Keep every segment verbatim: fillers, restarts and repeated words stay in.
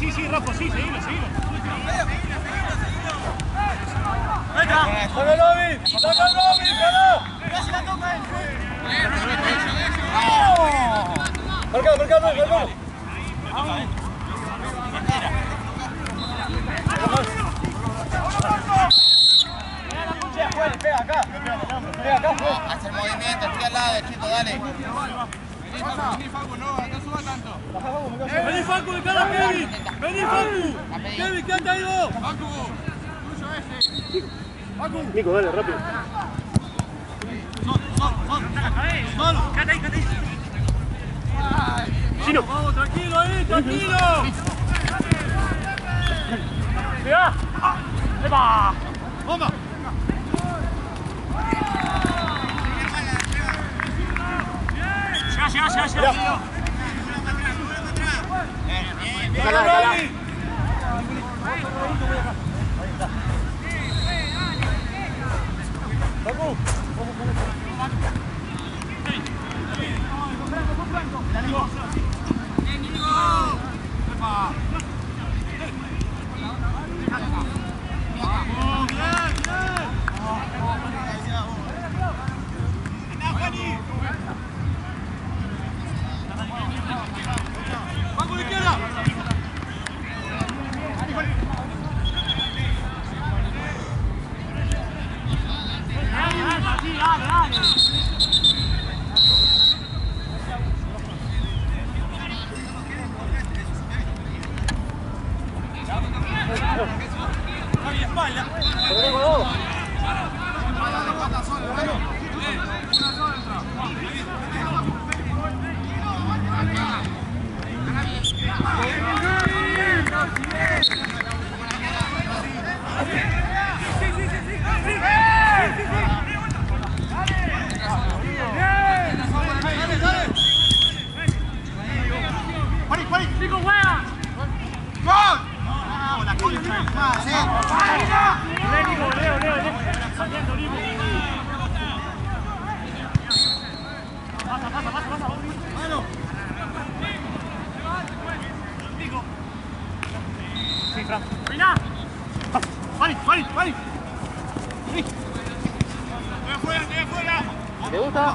sí, sí, Rafa, sí, seguilo, seguilo. ¡Venga! ¡Saca el Robin! ¡Saca el Robin, carajo! ¡Mira si la toca él! ¡Marcado, marcado, marcado! Pega acá, pega acá, haz el movimiento, estoy al lado, Chito, dale. Vení, Facu, no, no suba tanto. Vení, Facu, de cara a Kevin. Vení, Facu. Kevin, quédate ahí vos. Facu, tuyo ese. Facu. Nico, dale, rápido. Solo, quédate ahí, quédate ahí. Chino. Vamos, tranquilo ahí, tranquilo. ¡Pega! ¡Epa! ¡Bomba! Llega, llega, llega, llega. Bien, bien, bien. ¡Dale, dale! ¡Facu! ¿Te gusta?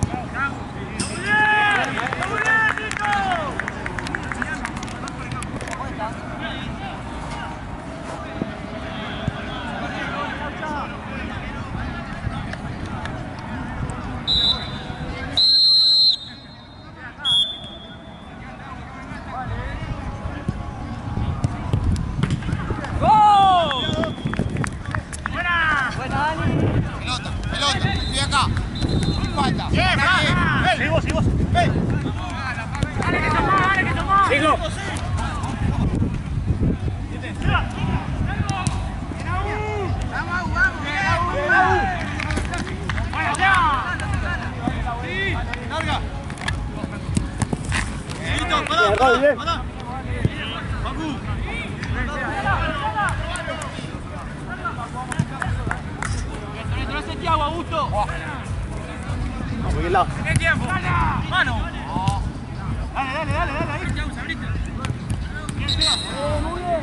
Pelota, pelota, estoy acá. Falta. Bien, bien. Sigo, sigo. ¡Ven! Dale que tomás, dale que tomás. ¡Sigo! Carga. Listo, pará, pará, pará. Facu. No sentí agua, Augusto. Vamos, por el lado. ¿Qué tiempo? Mano. Dale, dale, dale, dale ahí. Muy bien.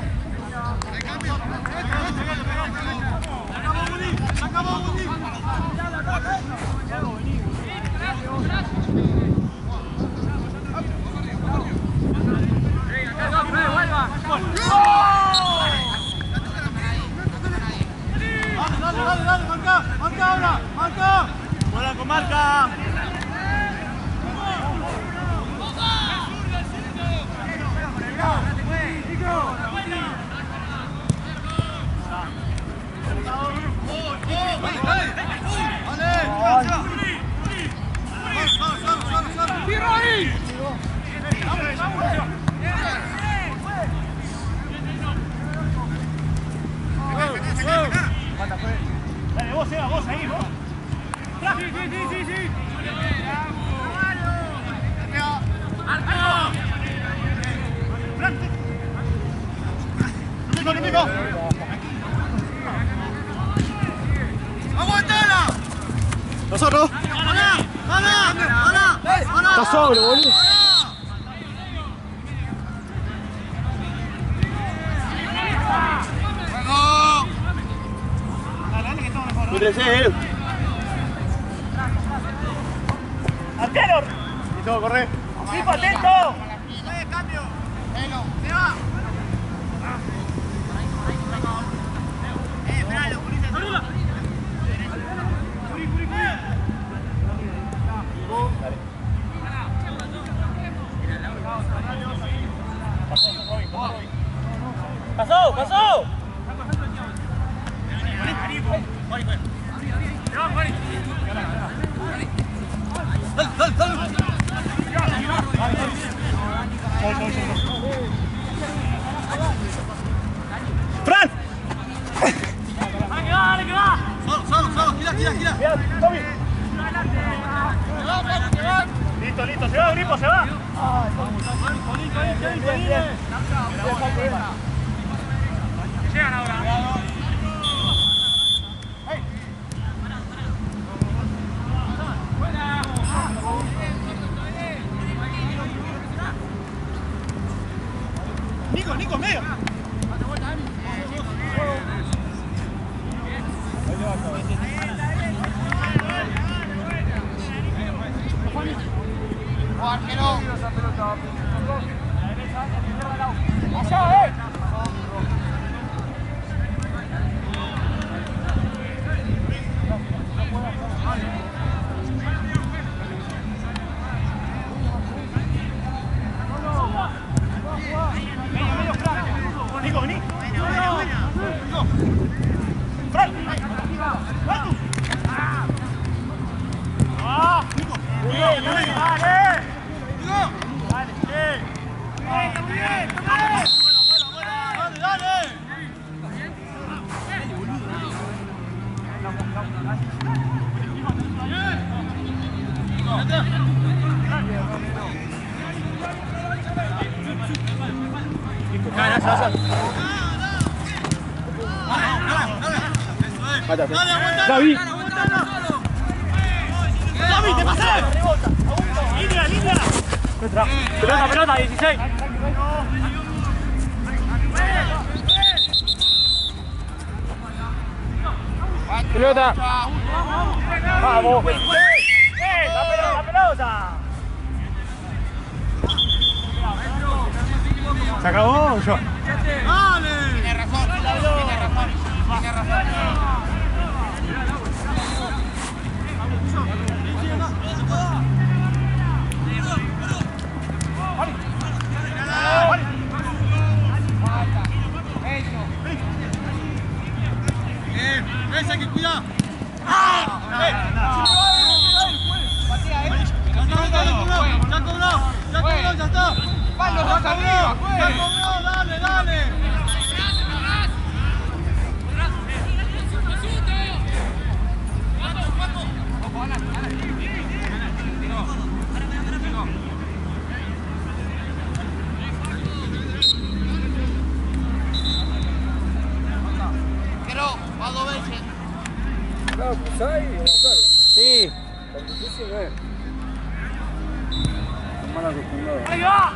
¡Sacamos Buni! ¡Sacamos Buni! Dale, dale, dale, marca, marca ahora, marca. Buena con marca. Dale, vos, Eva, vos ahí, vos. Sí, sí, sí, sí, sí. ¡Aguantala! ¡Nosotros! ¡Para! ¡Para! ¡Para! ¡Está sobre, boludo! Andrés, ¡Arquero! listo, corre. ¡Pipo, atento! Eh, cambio. Pelo. Se va. Eh, esperá, los policías. ¡Saluda! ¡Pasó, pasó! ¡Fran! ¡Dale que va, dale que va! Solo, solo, solo, gira, gira, gira. Bien, Tommy. Listo, listo, se va, Gripo, se va. Llegan ahora. Nico, Nico, medio. Arquero. Allá, eh. Nico, vení. Fran. ¡Vamos! ¡Ah! Nico. Bien, dale, dale. Nico. Dale, sí. ¡Está muy bien! ¡Está bien! ¡Dale, dale! David. ¡David, te pasé! Línea, línea. Pelota, pelota, dieciséis. Pelota. Vamos. ¡Eh! La pelota, la pelota. ¿Se acabó o yo? ¡Dale! Tiene razón, tiene razón, tiene razón. Eh, ese hay que cuidar. Ya cobró, ya cobró, ya está. ¡Palos más arriba! Ya cobró, dale, dale. Pero, va dos veces. Claro, pues ahí, a buscarlo. Sí. Tan difícil no es. Mal acostumbrado. ¡Ahí va!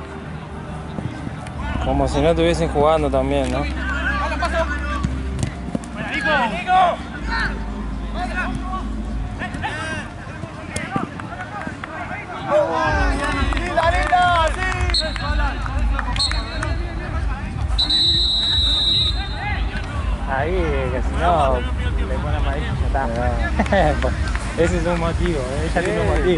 Como si no estuviesen jugando también, ¿no? ¡Buena, Nico! ¡Nico! ¡Linda, linda! ¡Sí! Ahí, que si no, le pone amarillo y ya está. Ese es un motivo, ella tiene un motivo.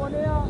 moneda.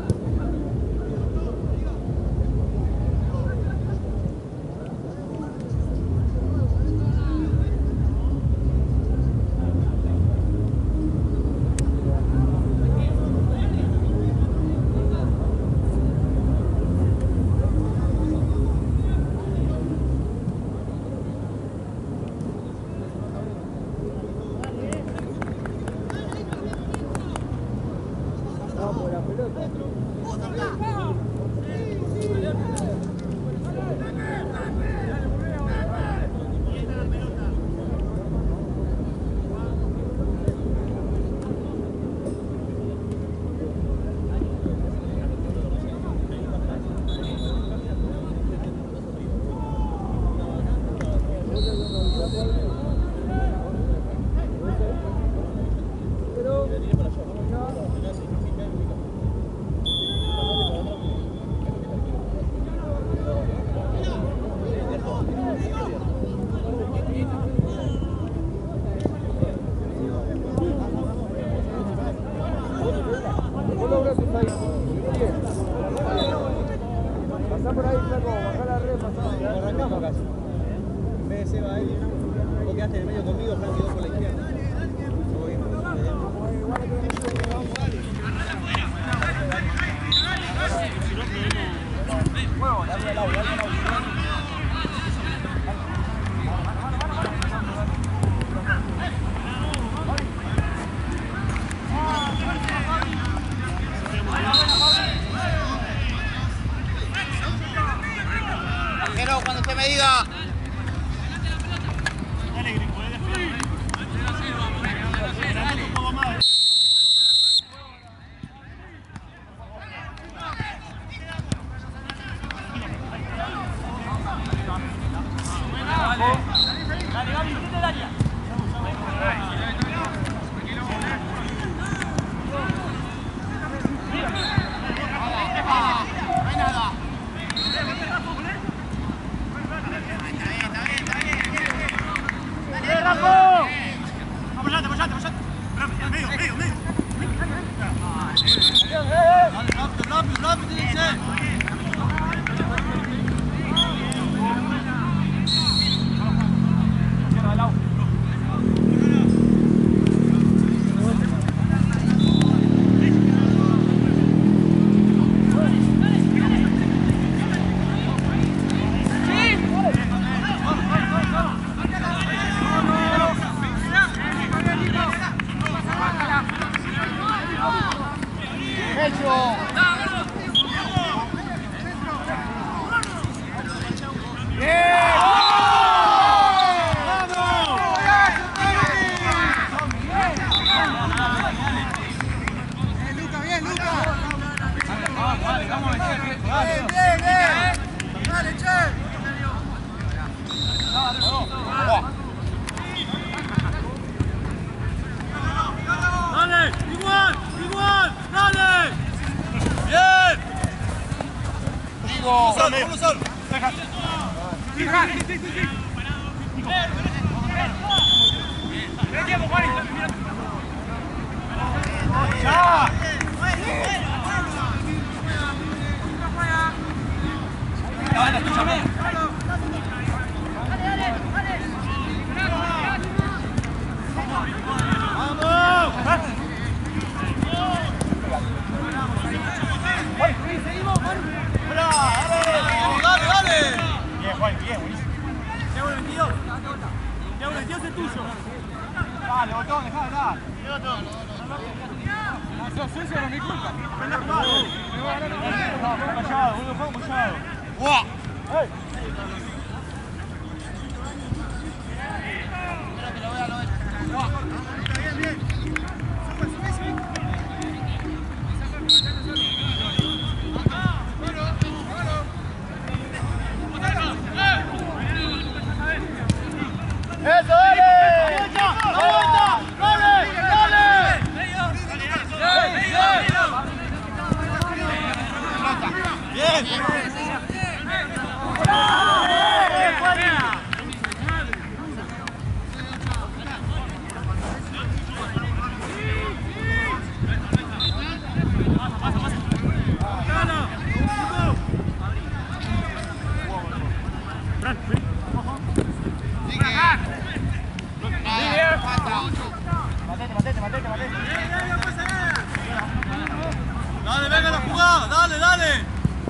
Pasá por ahí, flaco, bajá la red, pasá. Arrancamos acá. En vez de Seba ahí, vos quedaste en el medio conmigo, Frank quedó por la izquierda. Huevo, dale al audio, dale al audio. Pero cuando usted me diga. Pasa, pasa. ¡Hola! ¡Dale, dale!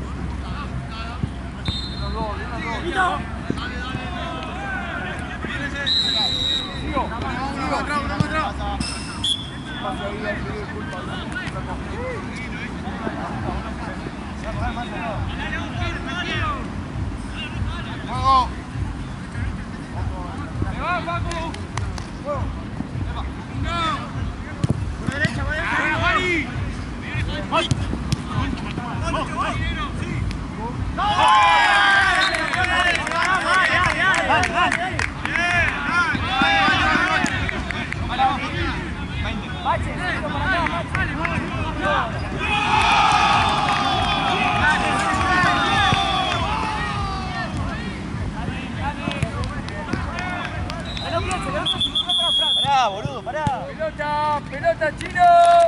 Pará, boludo, pará. Pelota, pelota chino.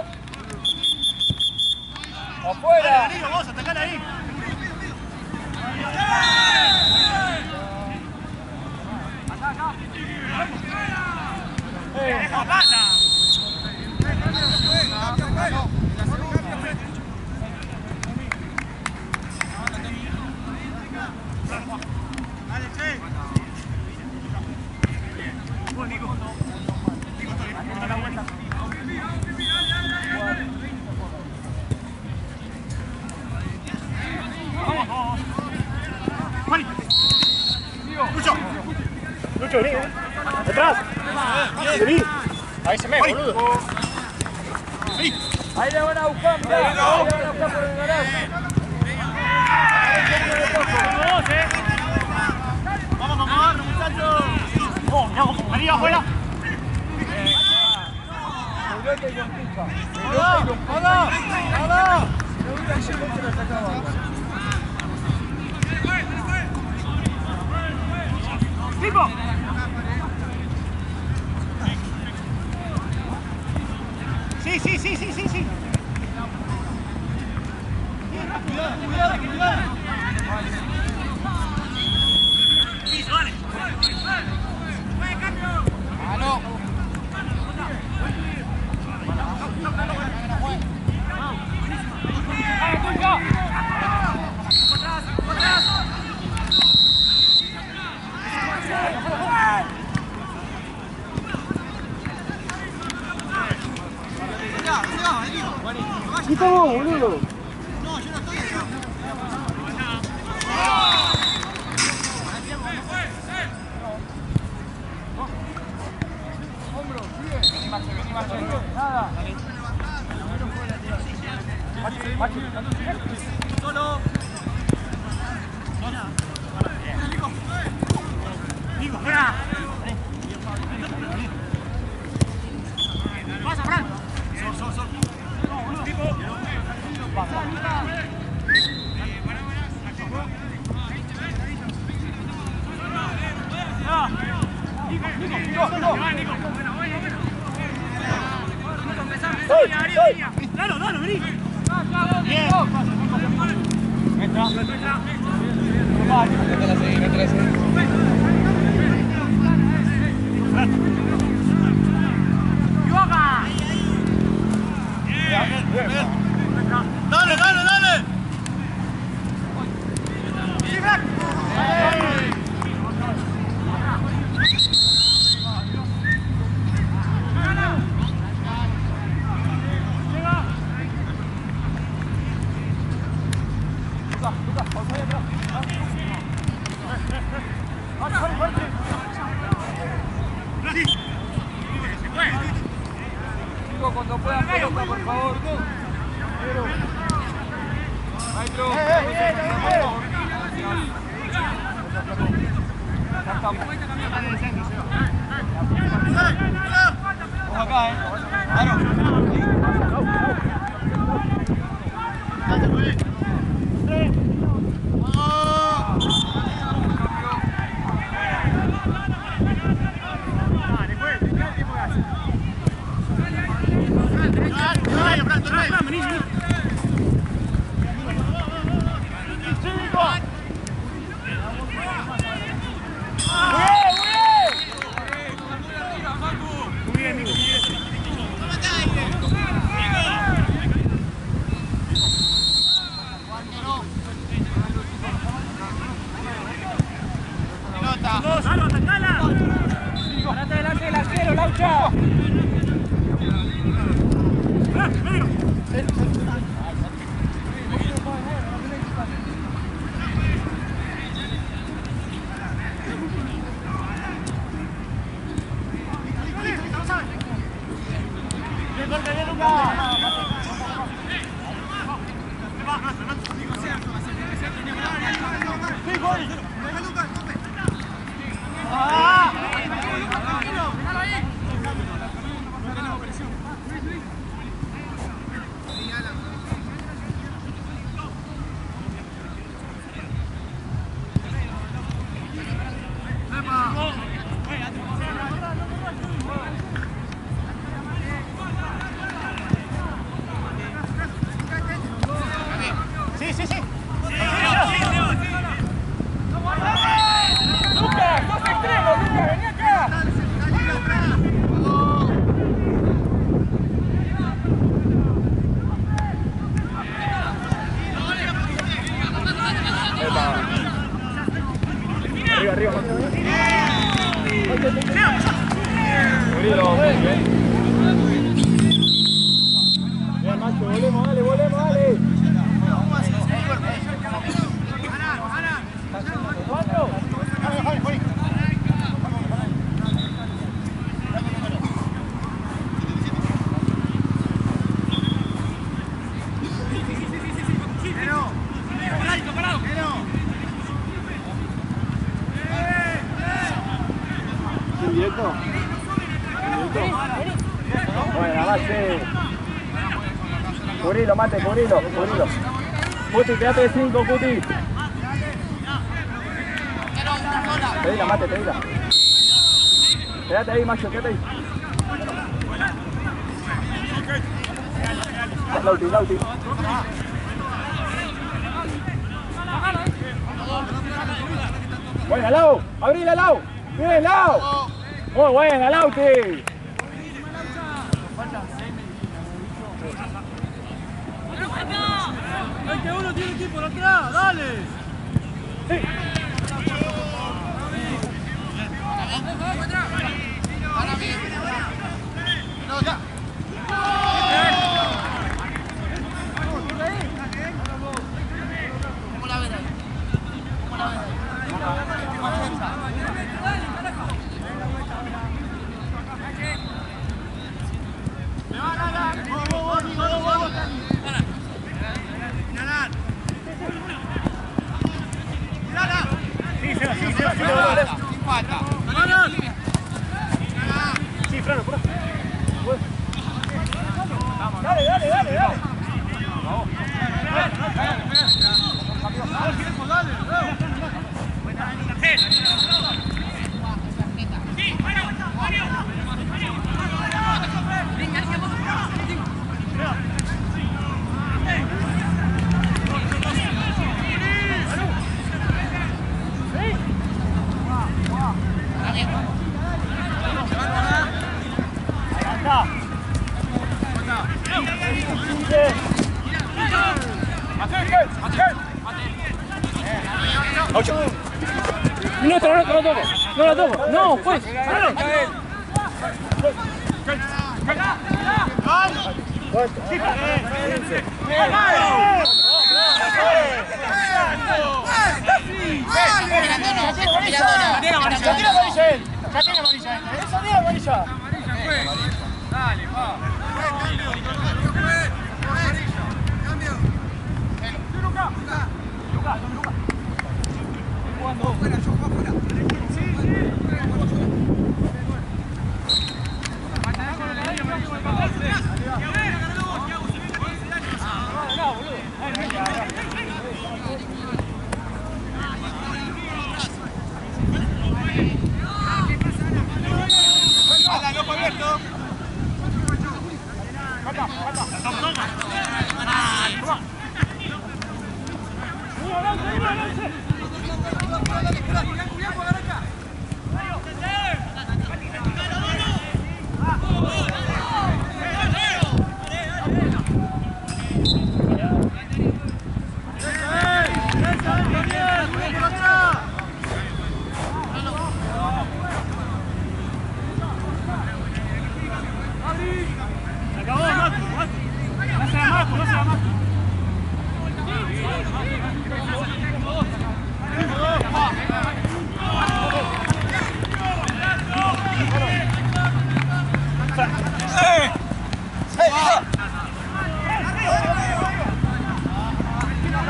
Afuera. Dale, Danilo, vos, atacala ahí. Acá, acá. Eh, deja pata. Dale, che. Vos, Nico. Nico, está la vuelta. Vamos, vamos. Juan. Lucho. Lucho, vení, vení. Detrás. Vení. Ahí se me, boludo. Sí. Ahí le van a buscar, mirá. Ahí le van a buscar por el garaje. Vamos, eh. Vamos, vamos, muchachos. Oh, mirá, vení afuera. Pelota y con pica. ¡Hola! ¡Hola! ¡Hola! ¡Tipo! Sí, sí, sí, sí, sí, sí. ¡Cuidado, cuidado, cuidado! Piso, dale. ¡Aló! Quita vos, boludo. No, yo no estoy allá. Nada. Solo. Nico, fuera. Pasa, Fran. Sol, sol, sol. No, boludo. Nico. Pasa. Nico, Nico, Nico, Nico. Dale, dale, vení. Bien. Entra. Entra. Métela así, métela así. ¡Yoga! ¡Dale, dale, dale! ¡Sí, Frank! Chicos, cuando puedan, pelota, por favor. Maestro. Ya estamos. Vamos acá, eh. Claro. Dale, güey. Muy bien, Nico. Sí, sí, sí. Lucas, dos extremos, Lucas, vení acá. Arriba, arriba. Murilo, bien. Bien, macho, volvemos, dale, volvemos, dale. Directo. Bueno, avance. Curilo, mate, curilo, curilo. Cuti, quédate de cinco, Cuti. Pedila, mate, pedila. Quédate ahí, macho, quédate ahí. Lauti, Lauti. Buena, Lau. Abrila, Lau. Bien, Lau. Muy buena, Lauti. ¡Ay, que uno tiene que ir por atrás! ¡Dale! Sí. No, ya. ¿Cómo la ves ahí? ¿Cómo la ves ahí? Sí, sí, sí, sí, sí, Sin falta. sí, freno, por ahí. Dale, dale, dale, dale. No, no, no, no, no, no la toco. No, pues. Ya tiene amarilla él. Ya tiene amarilla él. Eso tiene amarilla. Dale, va. ¡Hala, loco abierto! Se acabó, Marco. Gracias a Marco.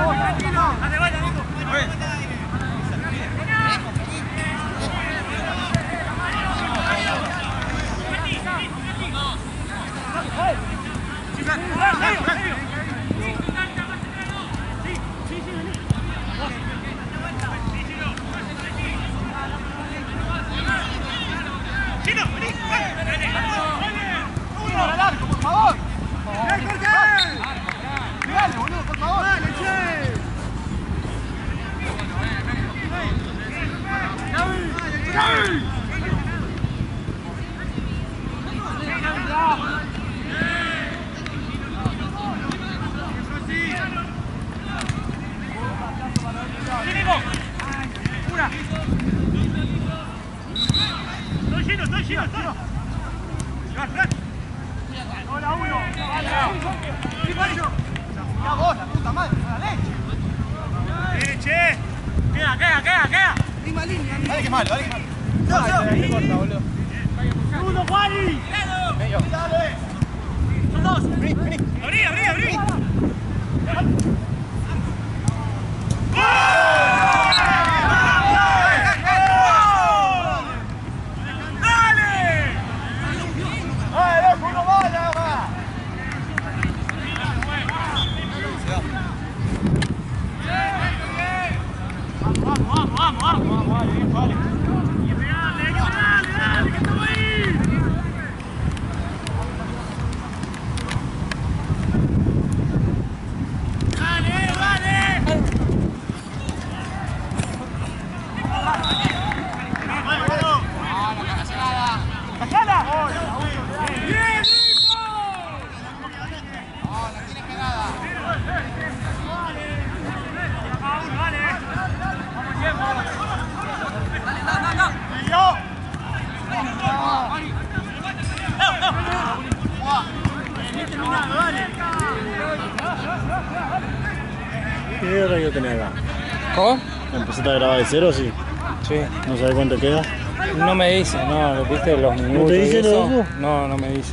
¿Qué hora yo tenía acá? ¿Cómo? ¿Empezaste a grabar de cero, sí? Sí. ¿No sabes cuánto queda? No me dice, no, ¿viste los minutos? te dice y eso? loco? No, no me dice.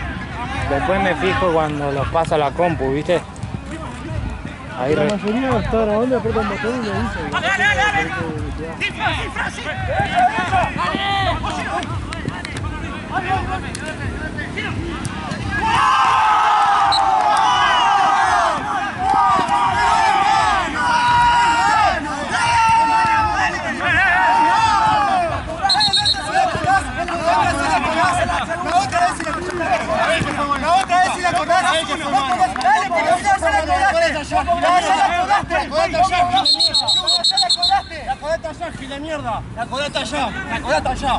Después me fijo cuando los pasa la compu, ¿viste? Ahí La re... mayoría está grabando, aprieta un botón y le dice. ¡Dale, dale, dale! ¡Cifra, cifra, sí! La colata allá, gila mierda. La colata allá, la colata allá.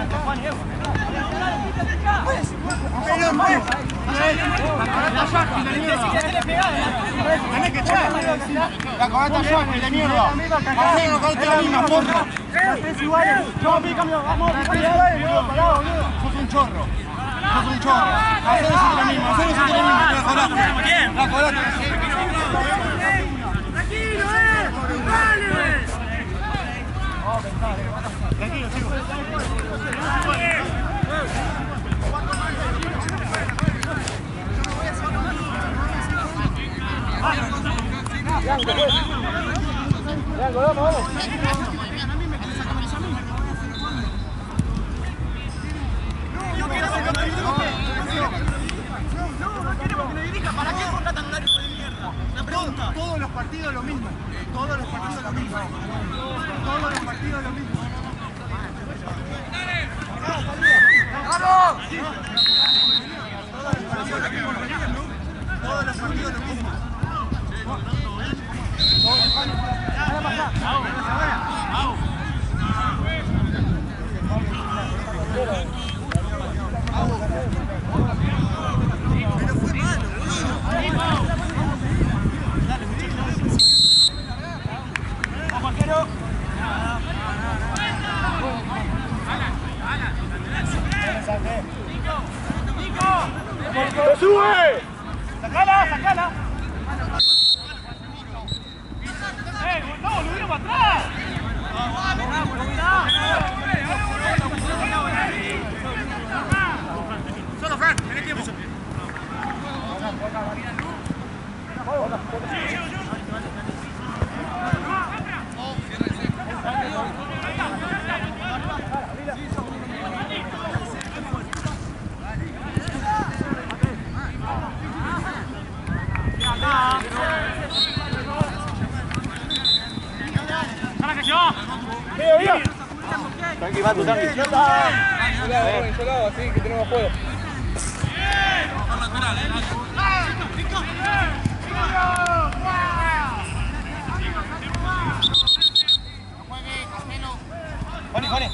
Tenés que echar. La colata allá, gila mierda. Hacé la colata la misma, porra. Tres iguales. Vamos, pica, vamos. Sos un chorro. Sos un chorro. Hacé eso de la misma, hacé eso de la misma. La colata. La colata. ¡Tranquilo, eh! ¡Dale! Tranquilo, chicos. Blanco, vamos, vamos. Yo quiero ser campeón. No, no queremos que nos dirija. ¿Para qué contratan un árbitro de mierda? La pregunta. Todos los partidos lo mismo. Todos los partidos lo mismo. Todos los partidos lo mismo. ¡Vamos! Todos los partidos lo mismo. ¡Se sube! ¡Sacala, sacala! ¡Eh, no, volvieron para atrás! Solo Frank, tenés tiempo. Tranqui, Matu, tranqui. Insolado, así que tenemos juego. Juaní, Juaní.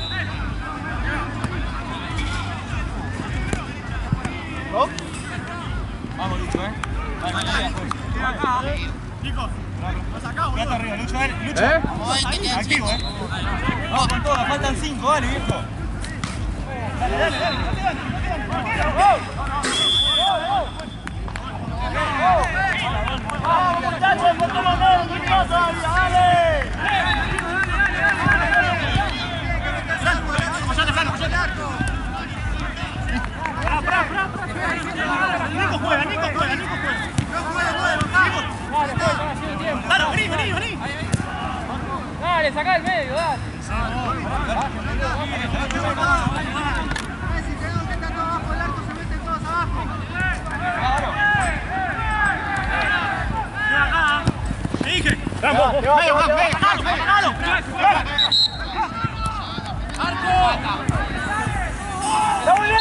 ¿No? Vamos, Lucho, eh. Vale, vale, vale. Chicos, vas acá, boludo. Quédate arriba, Lucho, dale. Lucho. ¿Eh? Activo, eh. Vamos con todo, faltan cinco, dale, viejo. Dale, dale, dale, dale, dale. Vamos, muchachos, por todos lados, muy cosa, dale. Nico juega, Nico juega, Nico juega. Dale, vení, vení, vení. Dale, sacá el medio, dale. Si tenemos que estar todos abajo del arco, se meten todos abajo. Te dije. Vamos, medio, vamos, medio. ¡Ganalo, ganalo! ¡Arco! ¡Está muy bien!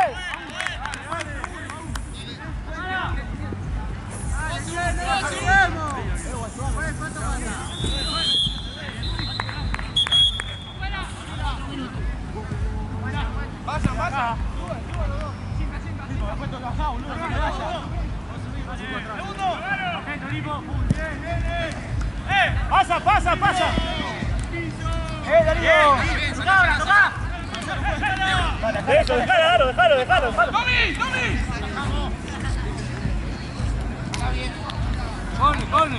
Pasa, pasa. ¡Pasa, pasa, pasa! ¡Eh, Darío! ¡Tocá, tocá! Eso, dejalo, dejalo, dejalo, dejalo. ¡Tomi, Tomi! Corre, corre.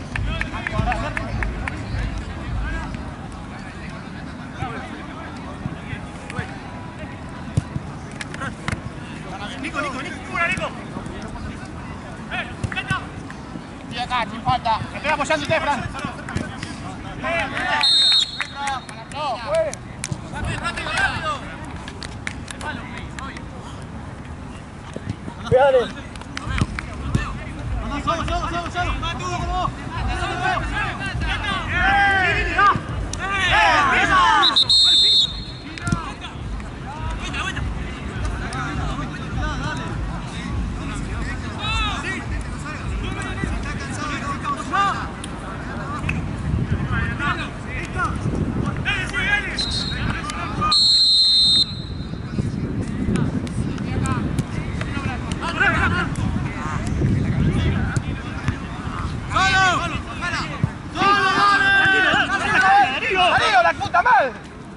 Nico, Nico, Nico, ¡cura, Nico! ¡Eh, venga! Estoy acá, sin falta. Me estoy apoyándote, Fran. No, juegue. ¡Rápido, rápido, rápido! Cuidado. ¡Vamos, vamos, vamos, vamos! ¡Vamos, vamos! ¡Darío, la puta madre!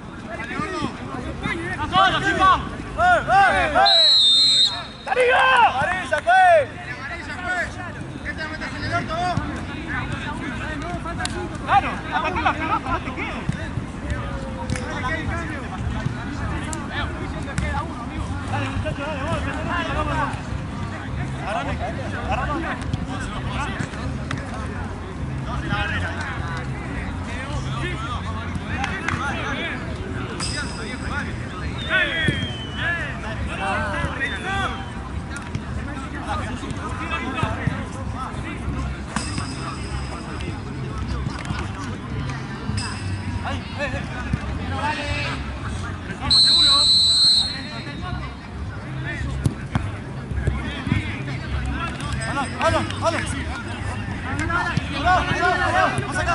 ¡Darío! ¡Amarilla, fue! Claro, ataque la pelota, no te quedes. Dale, muchachos, dale, vamos, vamos, vamos. Agarrame, agarrame. Vamos en la barrera. Vamos, seguro. ¡Hala, hala! Vamos acá.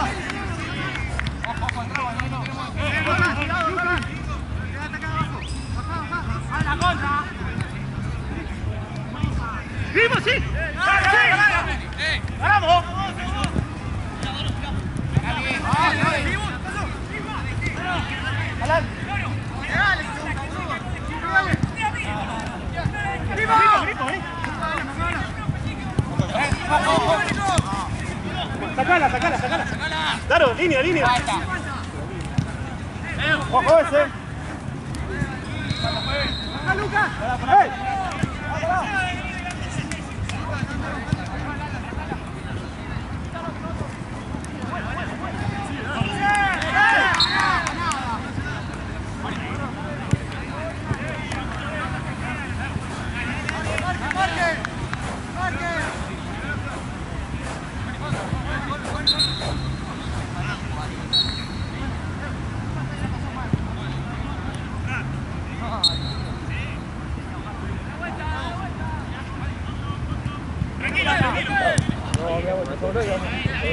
¡A la contra! ¡Vimos, sí! ¡Sí! ¡Vamos! Sacala, sacala, sacala. Claro, línea, línea. Ojo ese. ¡Ah, Lucas! ¡Ey!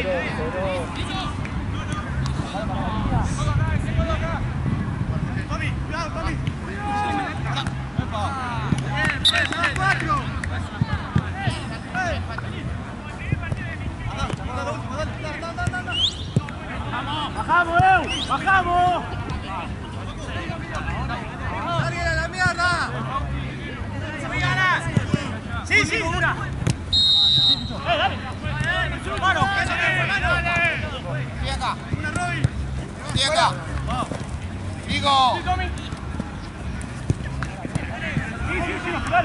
Tommy, cuidado, Tommy. ¡Bajamos, Eu! ¡Bajamos! ¡Alguien a la mierda! ¡Sí, sí! ¡Una! ¡Eh, dale! ¡Mano! Estoy acá. ¡Una, Robin! Estoy acá. Sigo. ¡Sí, sí, sí! ¡Claro!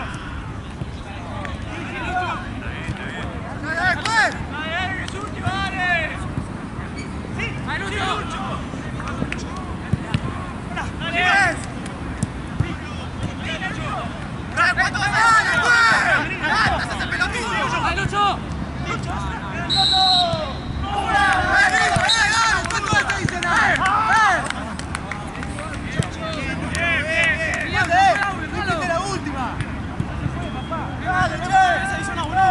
¿Cuánto vas a dar, güey? ¡Haz ese pelotudo! ¡Ay, Lucho! ¡Lucho! ¿Cuánto vas a dice nada? ¡Repite la última! ¡Dale, che! ¡Esa hizo una boluda!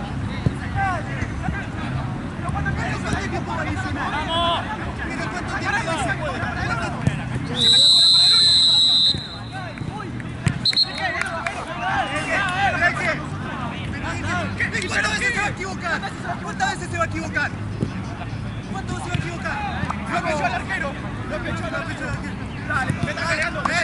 ¿Cuánto tiempo va a decir nada? ¡Vamos! ¿Cuánto tiempo va a decir nada? ¿Cuántas veces se va a equivocar? ¿Cuántas veces se va a equivocar? ¿Cuántas veces se va a equivocar? Lo pechó al arquero. Lo pechó, lo pechó al arquero. Dale, me está peleando.